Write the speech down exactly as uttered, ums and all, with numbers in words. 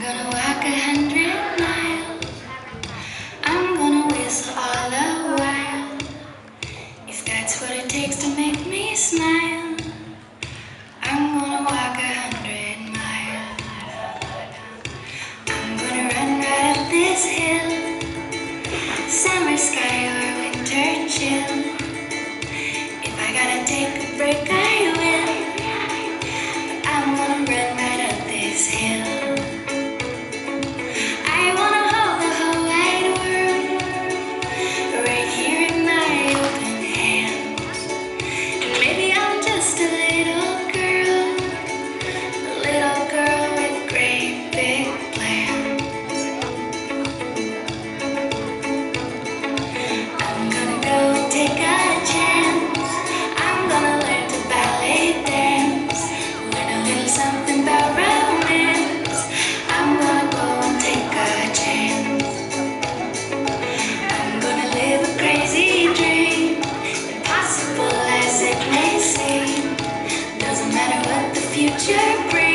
gonna walk a hundred miles. I'm gonna whistle all the while. If that's what it takes to make me smile, I'm gonna walk a hundred miles. I'm gonna run right up this hill, summer sky or winter chill. If I gotta take a break, I will. But I'm gonna run right up this hill. Future brings.